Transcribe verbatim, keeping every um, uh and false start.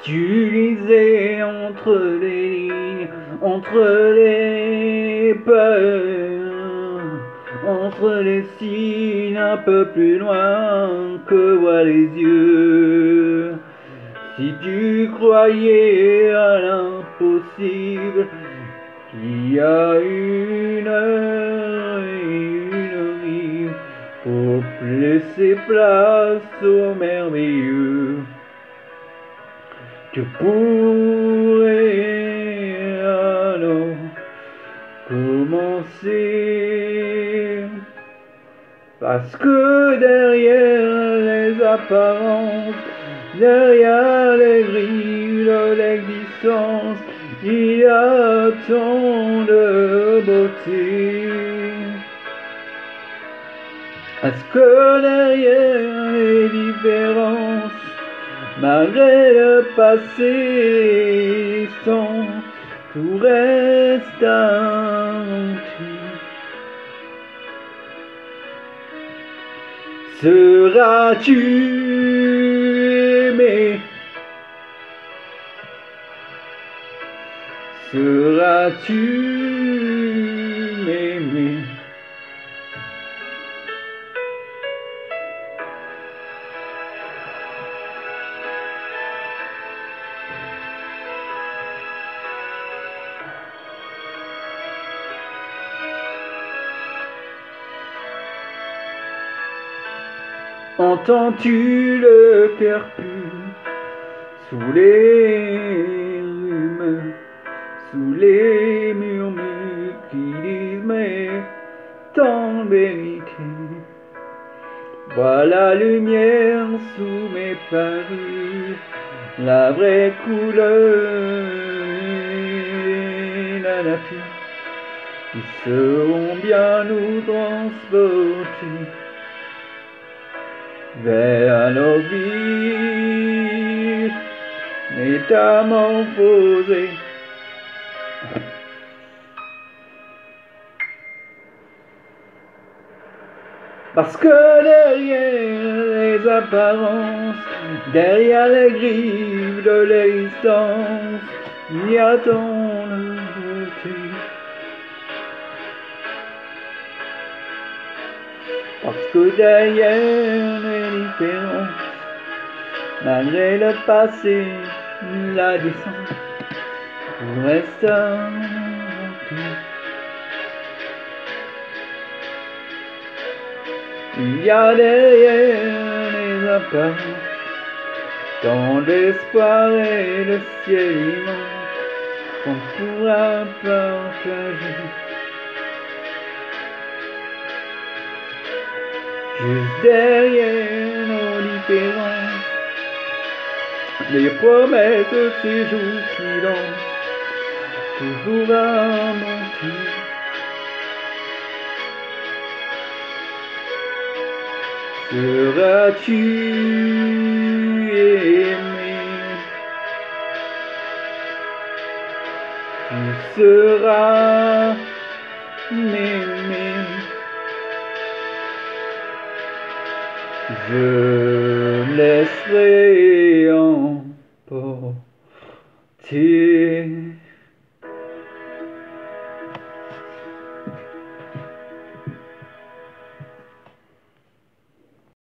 Tu lisais entre les lignes, entre les peurs, entre les signes un peu plus loin que voient les yeux. Si tu croyais à l'impossible, qu'il y a une heure et une vie pour laisser place au merveilleux, tu pourrais alors commencer. Parce que derrière les apparences, derrière les grilles de l'existence, il y a tant de beauté. Parce que derrière les différences, malgré le passé sans, tout reste inventé. Seras-tu aimé? Seras-tu aimé? Entends-tu le cœur pur sous les rumeurs, sous les murmures qui disent mais tant vérité? Vois la lumière sous mes parures, la vraie couleur et la nature qui seront bien nous transporter vers nos vies métamorphosées. Parce que derrière les apparences, derrière les griffes de l'existence, il y a tant de beauté. Parce que derrière les différences, malgré le passé, la descente, tout reste inventé. Il y a derrière les apparences tant d'espoir et de ciel immense qu'on pourra partager. Juste derrière nos différences, les promesses de ces jours qui dansent, toujours à mentir. Seras-tu aimé? Tu seras aimé. Je laisserai emporter.